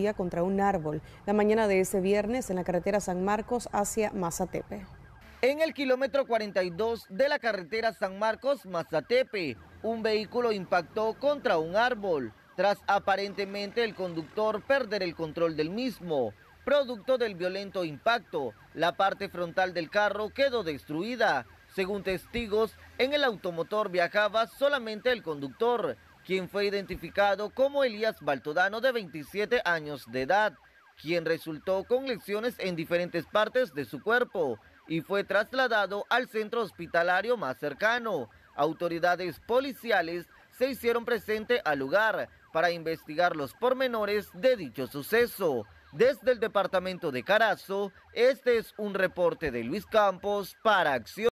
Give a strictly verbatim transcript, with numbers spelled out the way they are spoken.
contra un árbol la mañana de ese viernes en la carretera San Marcos hacia Mazatepe. En el kilómetro cuarenta y dos de la carretera San Marcos-Mazatepe, un vehículo impactó contra un árbol, tras aparentemente el conductor perder el control del mismo. Producto del violento impacto, la parte frontal del carro quedó destruida. Según testigos, en el automotor viajaba solamente el conductor, quien fue identificado como Elías Baltodano, de veintisiete años de edad, quien resultó con lesiones en diferentes partes de su cuerpo y fue trasladado al centro hospitalario más cercano. Autoridades policiales se hicieron presente al lugar para investigar los pormenores de dicho suceso. Desde el departamento de Carazo, este es un reporte de Luis Campos para Acción.